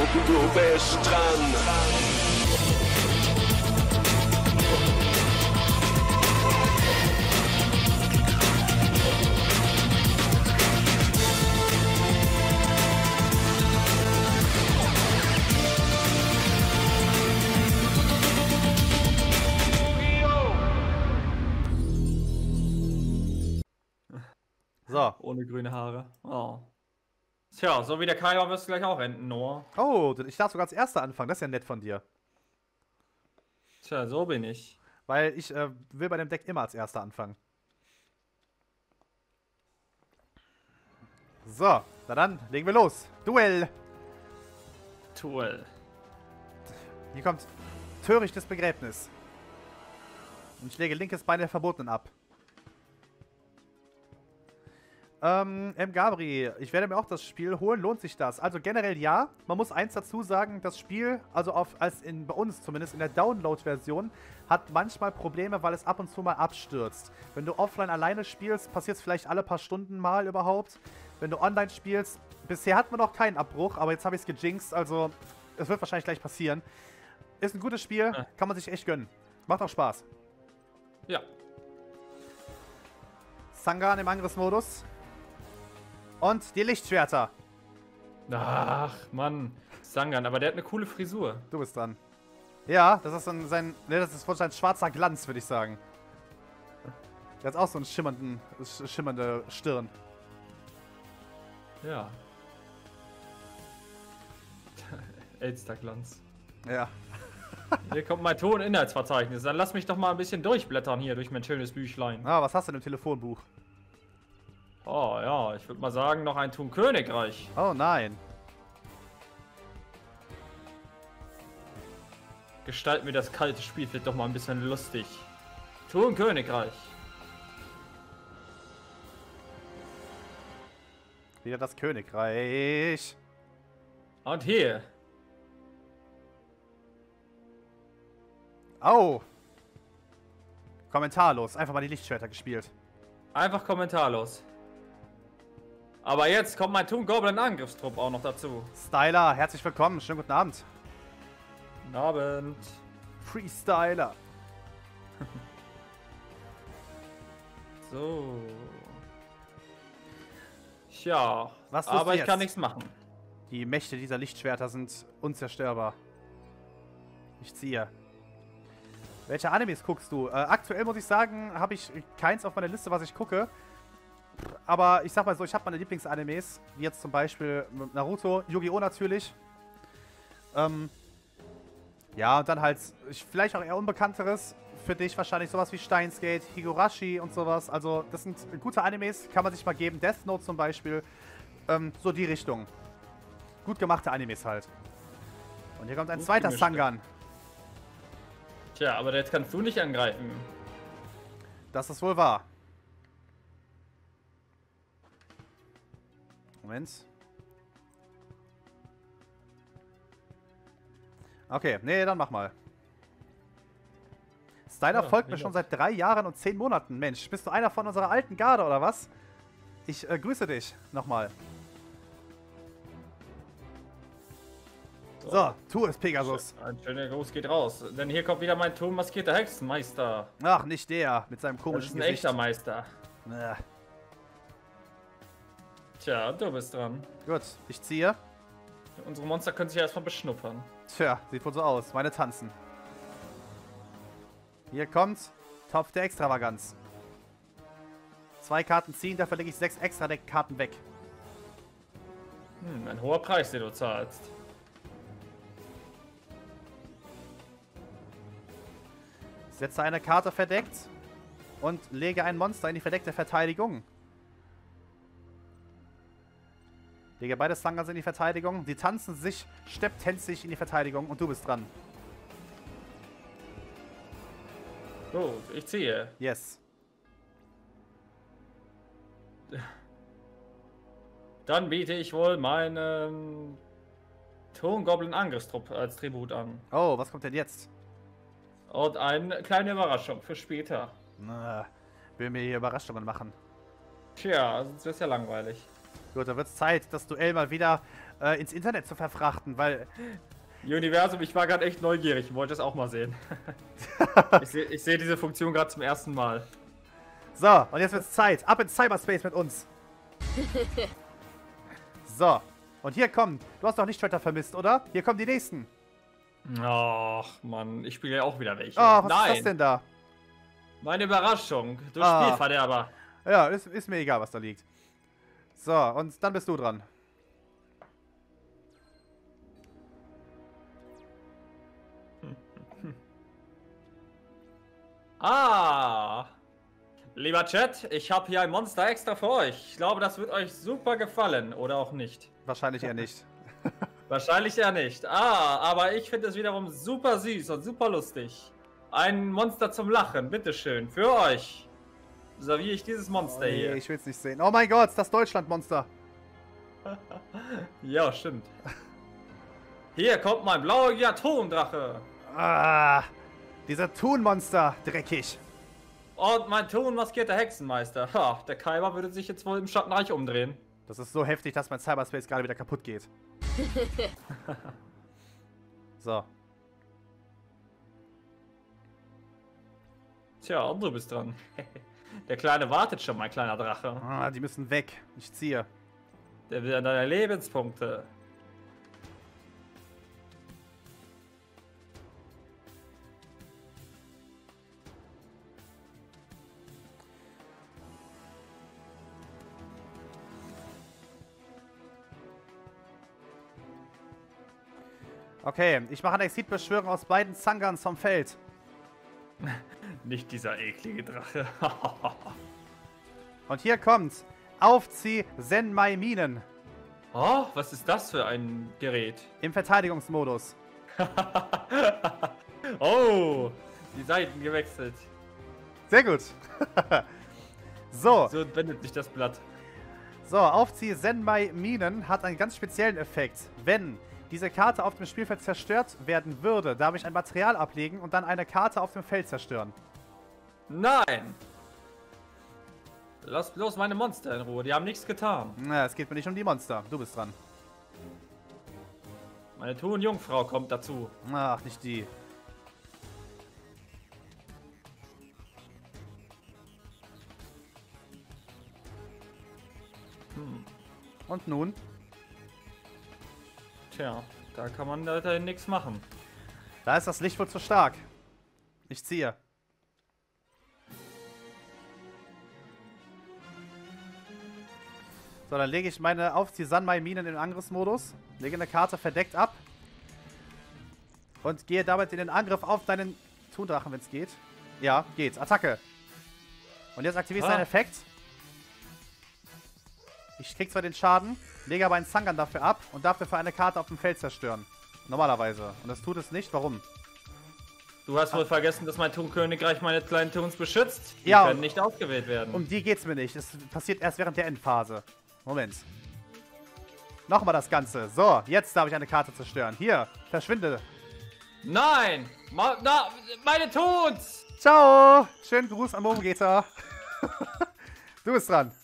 du bist dran. So. Ohne grüne Haare. Oh. Tja, so wie der Kai war, wirst du gleich auch enden, Noah. Oh, ich darf sogar als Erster anfangen. Das ist ja nett von dir. Tja, so bin ich. Weil ich will bei dem Deck immer als Erster anfangen. So, na dann, legen wir los. Duell. Duell. Hier kommt törichtes Begräbnis. Und ich lege linkes Bein der Verbotenen ab. Gabri, ich werde mir auch das Spiel holen. Lohnt sich das? Also generell ja. Man muss eins dazu sagen, das Spiel, also bei uns zumindest in der Download-Version, hat manchmal Probleme, weil es ab und zu mal abstürzt. Wenn du offline alleine spielst, passiert es vielleicht alle paar Stunden mal überhaupt. Wenn du online spielst, bisher hat man noch keinen Abbruch, aber jetzt habe ich es gejinxt, also es wird wahrscheinlich gleich passieren. Ist ein gutes Spiel, kann man sich echt gönnen. Macht auch Spaß. Ja. Sangan im Angriffsmodus. Und die Lichtschwerter. Ach, Mann. Sangan, aber der hat eine coole Frisur. Du bist dran. Ja, das ist dann sein. Ne, das ist wohl sein schwarzer Glanz, würde ich sagen. Der hat auch so einen schimmernde Stirn. Ja. Elsterglanz. Ja. Hier kommt mein Toninhaltsverzeichnis. Dann lass mich doch mal ein bisschen durchblättern hier durch mein schönes Büchlein. Ah, was hast du denn im Telefonbuch? Oh ja, ich würde mal sagen, noch ein Thun Königreich. Oh nein. Gestalt mir das kalte Spielfeld doch mal ein bisschen lustig. Thun Königreich. Wieder das Königreich. Und hier. Oh. Kommentarlos. Einfach mal die Lichtschwerter gespielt. Einfach kommentarlos. Aber jetzt kommt mein Thun Goblin Angriffstrupp auch noch dazu. Styler, herzlich willkommen. Schönen guten Abend. Guten Abend. Freestyler. So. Tja, Was tust du aber ich jetzt? kann nichts machen. Die Mächte dieser Lichtschwerter sind unzerstörbar. Ich ziehe. Welche Animes guckst du? Aktuell muss ich sagen, habe ich keins auf meiner Liste, was ich gucke. Aber ich sag mal so, ich habe meine Lieblingsanimes, wie jetzt zum Beispiel Naruto, Yu-Gi-Oh! Natürlich. Ja, und dann halt vielleicht auch eher Unbekannteres. Für dich wahrscheinlich sowas wie Steins Gate, Higurashi und sowas. Also das sind gute Animes, kann man sich mal geben. Death Note zum Beispiel. So die Richtung. Gut gemachte Animes halt. Und hier kommt ein zweiter Sangan. Tja, aber jetzt kannst du nicht angreifen. Das ist wohl wahr. Moment. Okay, nee, dann mach mal. Styler folgt mir schon seit 3 Jahren und 10 Monaten. Mensch, bist du einer von unserer alten Garde, oder was? Ich grüße dich nochmal. So, tu es, Pegasus. Ein schöner Gruß geht raus. Denn hier kommt wieder mein Thun maskierter Hexenmeister. Ach, nicht der, mit seinem Das komischen ist ein Gesicht. echter Meister. Na, Tja, du bist dran. gut, ich ziehe. Unsere Monster können sich ja erstmal beschnuppern. Tja, sieht wohl so aus. Meine tanzen. Hier kommt Topf der Extravaganz. 2 Karten ziehen, dafür lege ich 6 extra Deckkarten weg. Ein hoher Preis, den du zahlst. Setze eine Karte verdeckt und lege ein Monster in die verdeckte Verteidigung. Lege beide Sangans in die Verteidigung. Sie tanzen sich, stepptänzig in die Verteidigung und du bist dran. Gut, ich ziehe. Yes. Dann biete ich wohl meinen Thun Goblin Angriffstrupp als Tribut an. Oh, was kommt denn jetzt? Und eine kleine Überraschung für später. Na, will mir hier Überraschungen machen. Tja, sonst wird's ja langweilig. Gut, dann wird es Zeit, das Duell mal wieder ins Internet zu verfrachten, weil... Universum, ich war gerade echt neugierig. Ich wollte es auch mal sehen. Ich seh diese Funktion gerade zum ersten Mal. So, und jetzt wird es Zeit. Ab ins Cyberspace mit uns. So, und hier kommen... Du hast doch Lichtschwerter vermisst, oder? Hier kommen die nächsten. Ach, Mann, ich spiele ja auch wieder welche. Oh, was ist das denn da? Meine Überraschung. Du Ah. Spielverderber. Ja, ist mir egal, was da liegt. So, und dann bist du dran. Ah. Lieber Chat, ich habe hier ein Monster extra für euch. Ich glaube, das wird euch super gefallen. Oder auch nicht. Wahrscheinlich eher nicht. Wahrscheinlich ja nicht. Ah, aber ich finde es wiederum super süß und super lustig. Ein Monster zum Lachen, bitteschön, für euch. Serviere ich dieses Monster Nee, hier. ich will's nicht sehen. Oh mein Gott, das Deutschlandmonster. Ja, stimmt. Hier kommt mein blauer Atomdrache. Ah, dieser Thunmonster, dreckig. Und mein maskierter Hexenmeister. Ha, der Kaiser würde sich jetzt wohl im Schattenreich umdrehen. Das ist so heftig, dass mein Cyberspace gerade wieder kaputt geht. So. Tja, und du bist dran. Der Kleine wartet schon, mein kleiner Drache. Ah, die müssen weg. Ich ziehe. Der will an deine Lebenspunkte. Okay, ich mache eine Exit-Beschwörung aus beiden Zangans vom Feld. Nicht dieser eklige Drache. Und hier kommt's. Aufzieh Zenmai Minen. Oh, was ist das für ein Gerät? Im Verteidigungsmodus. Oh, die Seiten gewechselt. Sehr gut. So, So wendet sich das Blatt. Aufzieh Zenmai Minen hat einen ganz speziellen Effekt. Wenn diese Karte auf dem Spielfeld zerstört werden würde, darf ich ein Material ablegen und dann eine Karte auf dem Feld zerstören. Nein! Lass bloß meine Monster in Ruhe, die haben nichts getan. Na, es geht mir nicht um die Monster. Du bist dran. Meine Thun-Jungfrau kommt dazu. Ach, nicht die. Und nun? Tja, da kann man weiterhin nichts machen. Da ist das Licht wohl zu stark. Ich ziehe. So, dann lege ich meine Aufzieh-Sanmai-Minen in den Angriffsmodus. Lege eine Karte verdeckt ab. Und gehe damit in den Angriff auf deinen Thundrachen, wenn es geht. Ja, geht's. Attacke. Und jetzt aktivierst du einen Effekt. Ich krieg zwar den Schaden, lege aber einen Zangan dafür ab und darf dafür eine Karte auf dem Feld zerstören. Normalerweise. Und das tut es nicht. Warum? Du hast wohl vergessen, dass mein Thun-Königreich meine kleinen Tuns beschützt. Die Ja, können nicht ausgewählt werden. Um die geht's mir nicht. Das passiert erst während der Endphase. Moment. Nochmal das Ganze. So, jetzt darf ich eine Karte zerstören. Hier, verschwinde. Nein! Meine Tuns! Ciao! Schönen Gruß an Momogeta. Du bist dran.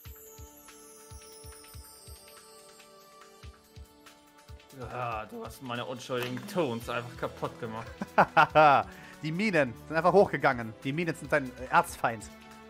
Ja, du hast meine unschuldigen Tuns einfach kaputt gemacht. Die Minen sind einfach hochgegangen. Die Minen sind dein Erzfeind.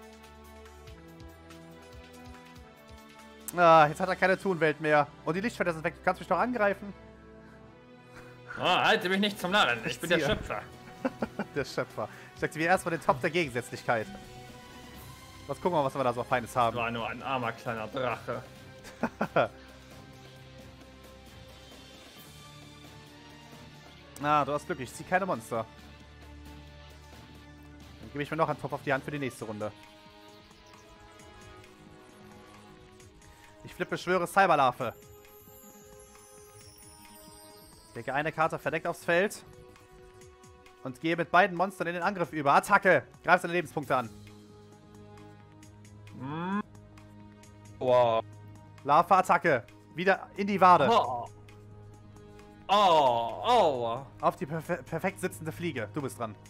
Ah, jetzt hat er keine Thunwelt mehr. Und die Lichtschwerter sind weg. Du kannst mich doch angreifen. Oh, halte mich nicht zum Narren. Ich bin der ziehe. Schöpfer. Der Schöpfer. Ich aktiviere erstmal den Top der Gegensätzlichkeit. Was gucken wir mal, was wir da so Feines haben. War nur ein armer kleiner Drache. Ah, du hast Glück. Ich ziehe keine Monster. Dann gebe ich mir noch einen Topf auf die Hand für die nächste Runde. Ich beschwöre Cyberlarve. Lege eine Karte verdeckt aufs Feld. Und gehe mit beiden Monstern in den Angriff über. Attacke! Greif seine Lebenspunkte an. Wow. Larve-Attacke. Wieder in die Wade. Oh. Oh, oh. Auf die perfekt sitzende Fliege. Du bist dran.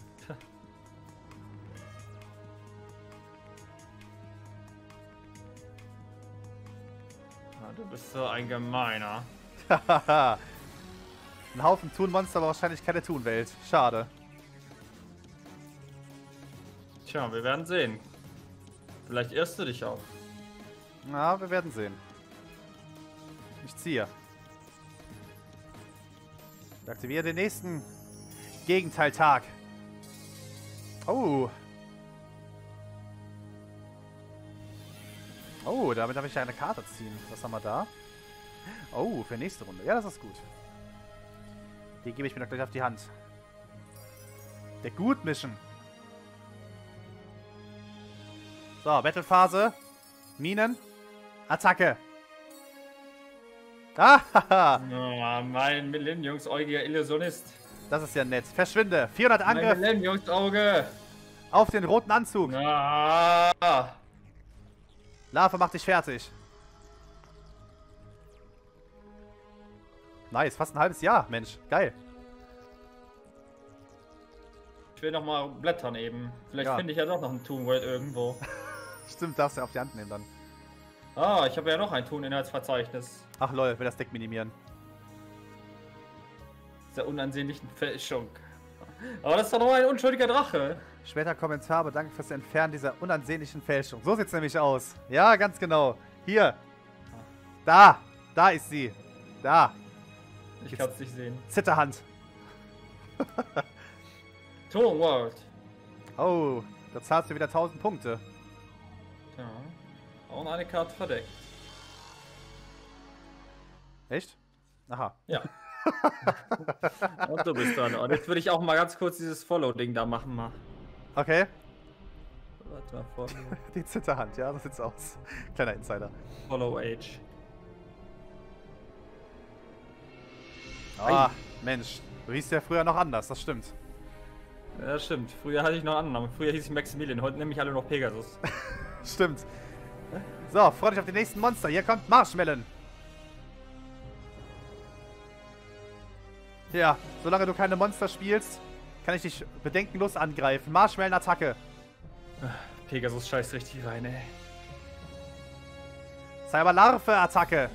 du bist so ein Gemeiner. Hahaha. Ein Haufen Thun-Monster, aber wahrscheinlich keine Thun-Welt. Schade. Tja, wir werden sehen. Vielleicht irrst du dich auch. Na, wir werden sehen. Ich ziehe. Ich aktiviere den nächsten Gegenteiltag. Oh. Oh, damit darf ich eine Karte ziehen. Was haben wir da? Oh, für nächste Runde. Ja, das ist gut. Die gebe ich mir doch gleich auf die Hand. Der Gutmischen. So, Battlephase. Minen. Attacke. Ah, Oh, mein Millenniumsäugiger Illusionist. das ist ja nett. Verschwinde. 400 Mein Angriff Millenniumsauge. auf den roten Anzug. Ah. Larve macht dich fertig. Nice, fast ein halbes Jahr, Mensch. Geil. Ich will noch mal blättern eben. Vielleicht Ja. finde ich ja doch noch ein Toon World irgendwo. Stimmt, darfst du auf die Hand nehmen dann. Ah, ich habe ja noch ein Toon-Inhaltsverzeichnis. Ach lol, will das Deck minimieren. Der unansehnlichen Fälschung. Aber das ist doch nur ein unschuldiger Drache. Später Kommentar, bedanke fürs Entfernen dieser unansehnlichen Fälschung. So sieht's nämlich aus. Ja, ganz genau. Hier. Da. Da ist sie. Da. Ich kann's nicht sehen. Zitterhand. Toon World. Oh, da zahlst du wieder 1000 Punkte. Ja. Und eine Karte verdeckt. Echt? Aha. Ja. Und du bist dran. Und jetzt würde ich auch mal ganz kurz dieses Follow-Ding da machen. Mal. Okay. Warte mal, Follow. Die Zitterhand, ja, so sieht's aus. Kleiner Insider. Follow Age. Ah, Mensch. Du hießt ja früher noch anders, das stimmt. Ja, stimmt. Früher hatte ich noch einen Namen. Früher hieß ich Maximilian. Heute nehme ich alle noch Pegasus. Stimmt. So, freu dich auf die nächsten Monster. Hier kommt Marshmallow. Ja, solange du keine Monster spielst, kann ich dich bedenkenlos angreifen. Marshmallow-Attacke. Pegasus scheißt richtig rein, ey. Cyberlarve-Attacke.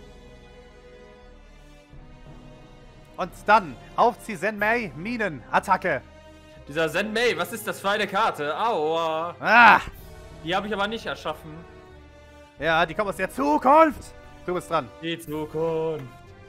Und dann Aufzieh Zenmei Minen-Attacke. Dieser Zenmei, was ist das für eine Karte? Aua. Ah! Die habe ich aber nicht erschaffen. Ja, die kommt aus der Zukunft. Du bist dran. Die Zukunft.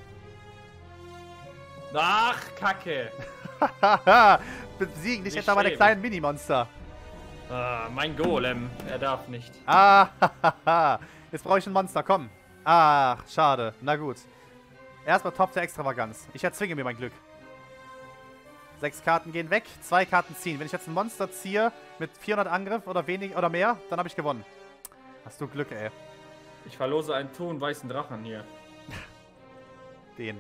Ach, Kacke. Haha. Besiegen dich Wie etwa meine schäbig. kleinen Minimonster. Ah, mein Golem. Er darf nicht. Ah, hahaha. Jetzt brauche ich ein Monster, komm. Ach, schade. Na gut. Erstmal Top der Extravaganz. Ich erzwinge mir mein Glück. 6 Karten gehen weg, 2 Karten ziehen. Wenn ich jetzt ein Monster ziehe mit 400 Angriff oder wenig oder mehr, dann habe ich gewonnen. Hast du Glück, ey. Ich verlose einen weißen Drachen hier. Den.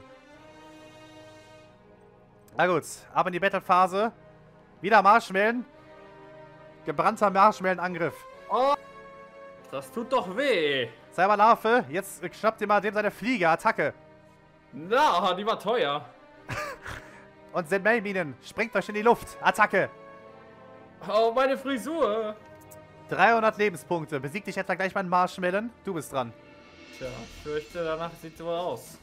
Na gut, ab in die Battle-Phase. Wieder Marshmallow. Gebrannter Marshmallow-Angriff. Oh, das tut doch weh. Cyberlarve, jetzt schnappt ihr mal dem seine Fliege. Attacke. Na, die war teuer. Und Zenmei-Minen, springt euch in die Luft. Attacke. Oh, meine Frisur. 300 Lebenspunkte. Besiegt dich etwa gleich mein Marshmallow? Du bist dran. Tja, ich fürchte, danach sieht so aus.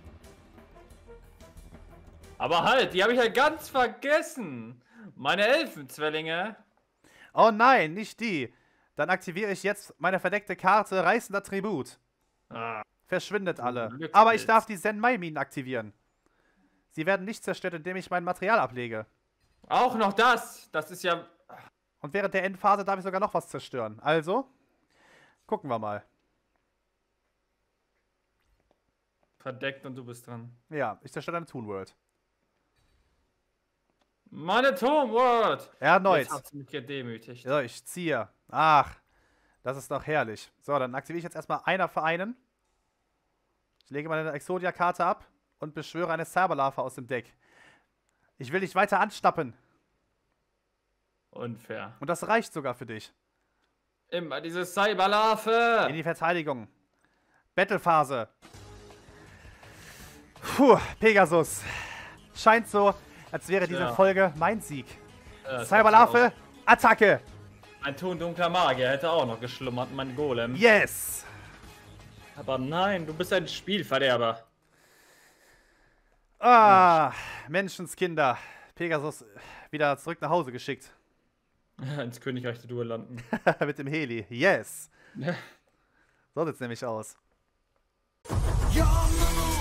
Aber halt, die habe ich ja ganz vergessen. Meine Elfenzwillinge. Oh nein, nicht die. Dann aktiviere ich jetzt meine verdeckte Karte Reißender Tribut. Ah, Verschwindet alle. Glückspilz. Aber ich darf die Zenmai-Minen aktivieren. Sie werden nicht zerstört, indem ich mein Material ablege. auch noch das. Das ist ja... Und während der Endphase darf ich sogar noch was zerstören. Also, gucken wir mal. Verdeckt und du bist dran. Ja, ich zerstöre eine Toon World. Meine Toon World. Erneut. Jetzt hast du mich gedemütigt. So, ich ziehe. Ach, das ist doch herrlich. So, dann aktiviere ich jetzt erstmal einer für einen. Ich lege meine Exodia-Karte ab und beschwöre eine Cyberlarve aus dem Deck. Ich will dich weiter anschnappen. Unfair. Und das reicht sogar für dich. Immer diese Cyberlarve. In die Verteidigung. Battlephase. Puh, Pegasus. Scheint so, als wäre diese Ja. Folge mein Sieg. Ja, Cyberlarve, Attacke. Ein Toon dunkler Magier hätte auch noch geschlummert, mein Golem. Yes. Aber nein, du bist ein Spielverderber. Ah, Menschenskinder. Pegasus wieder zurück nach Hause geschickt. Ins Königreich der Duel landen. Mit dem Heli. Yes. So sieht's nämlich aus. Your move